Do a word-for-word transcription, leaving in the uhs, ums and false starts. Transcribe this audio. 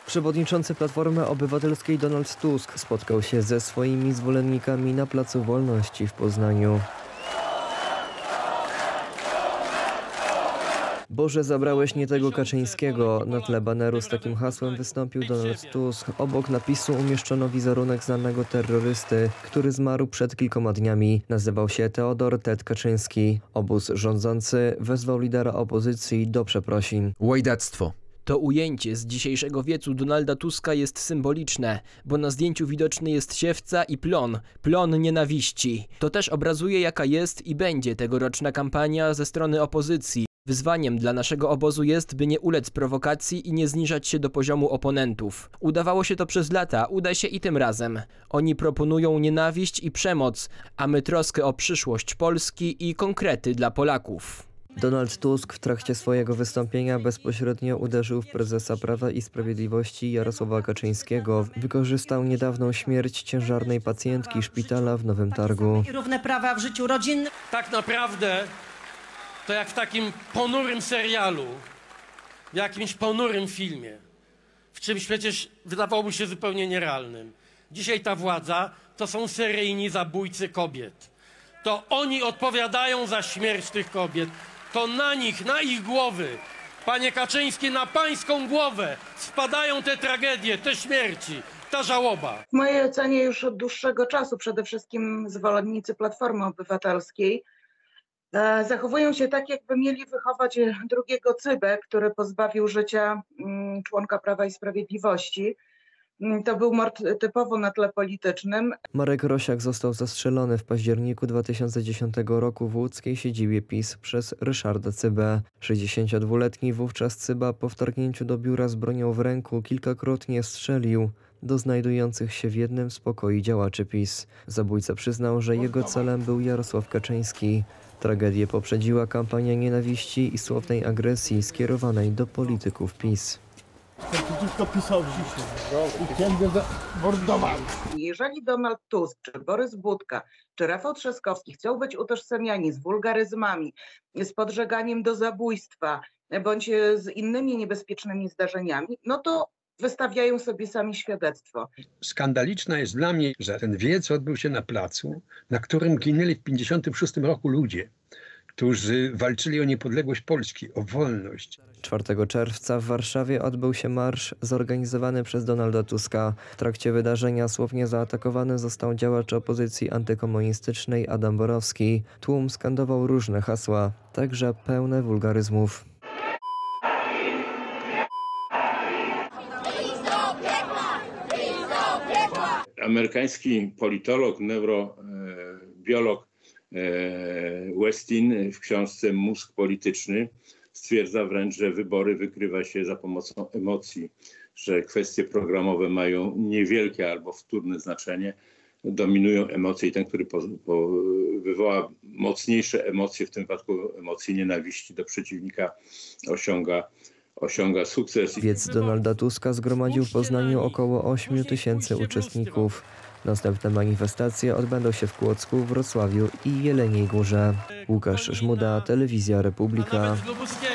Przewodniczący Platformy Obywatelskiej Donald Tusk spotkał się ze swoimi zwolennikami na Placu Wolności w Poznaniu. Boże, zabrałeś nie tego Kaczyńskiego. Na tle baneru z takim hasłem wystąpił Donald Tusk. Obok napisu umieszczono wizerunek znanego terrorysty, który zmarł przed kilkoma dniami. Nazywał się Teodor Ted Kaczyński. Obóz rządzący wezwał lidera opozycji do przeprosin. Łajdactwo. To ujęcie z dzisiejszego wiecu Donalda Tuska jest symboliczne, bo na zdjęciu widoczny jest siewca i plon, plon nienawiści. To też obrazuje, jaka jest i będzie tegoroczna kampania ze strony opozycji. Wyzwaniem dla naszego obozu jest, by nie ulec prowokacji i nie zniżać się do poziomu oponentów. Udawało się to przez lata, uda się i tym razem. Oni proponują nienawiść i przemoc, a my troskę o przyszłość Polski i konkrety dla Polaków. Donald Tusk w trakcie swojego wystąpienia bezpośrednio uderzył w prezesa Prawa i Sprawiedliwości Jarosława Kaczyńskiego. Wykorzystał niedawną śmierć ciężarnej pacjentki szpitala w Nowym Targu. Równe prawa w życiu rodzinnym. Tak naprawdę to jak w takim ponurym serialu, w jakimś ponurym filmie, w czymś przecież wydawałoby się zupełnie nierealnym. Dzisiaj ta władza to są seryjni zabójcy kobiet. To oni odpowiadają za śmierć tych kobiet. To na nich, na ich głowy, panie Kaczyński, na pańską głowę spadają te tragedie, te śmierci, ta żałoba. W mojej ocenie już od dłuższego czasu przede wszystkim zwolennicy Platformy Obywatelskiej e, zachowują się tak, jakby mieli wychować drugiego Cybę, który pozbawił życia mm, członka Prawa i Sprawiedliwości. To był mord typowo na tle politycznym. Marek Rosiak został zastrzelony w październiku dwa tysiące dziesiątego roku w łódzkiej siedzibie PiS przez Ryszarda Cybę. sześćdziesięciodwuletni wówczas Cyba po wtargnięciu do biura z bronią w ręku kilkakrotnie strzelił do znajdujących się w jednym z pokoi działaczy PiS. Zabójca przyznał, że jego celem był Jarosław Kaczyński. Tragedię poprzedziła kampania nienawiści i słownej agresji skierowanej do polityków PiS. Jeżeli Donald Tusk, czy Borys Budka, czy Rafał Trzaskowski chcą być utożsamiani z wulgaryzmami, z podżeganiem do zabójstwa, bądź z innymi niebezpiecznymi zdarzeniami, no to wystawiają sobie sami świadectwo. Skandaliczne jest dla mnie, że ten wiec odbył się na placu, na którym ginęli w pięćdziesiątym szóstym roku ludzie, którzy walczyli o niepodległość Polski, o wolność. czwartego czerwca w Warszawie odbył się marsz zorganizowany przez Donalda Tuska. W trakcie wydarzenia słownie zaatakowany został działacz opozycji antykomunistycznej Adam Borowski. Tłum skandował różne hasła, także pełne wulgaryzmów. Amerykański politolog, neurobiolog Westin w książce Mózg polityczny stwierdza wręcz, że wybory wykrywa się za pomocą emocji, że kwestie programowe mają niewielkie albo wtórne znaczenie, dominują emocje i ten, który po, po, wywoła mocniejsze emocje, w tym wypadku emocje nienawiści do przeciwnika, osiąga osiąga sukces. Wiec Donalda Tuska zgromadził w Poznaniu około ośmiu tysięcy uczestników. Następne manifestacje odbędą się w Kłodzku, Wrocławiu i Jeleniej Górze. Łukasz Żmuda, Telewizja Republika.